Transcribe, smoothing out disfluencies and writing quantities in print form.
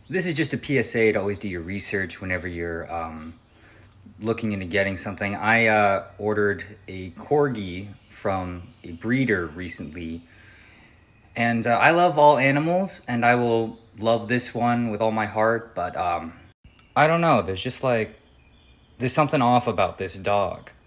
This is just a PSA to always do your research whenever you're looking into getting something. I ordered a corgi from a breeder recently, and I love all animals, and I will love this one with all my heart, but I don't know, there's something off about this dog.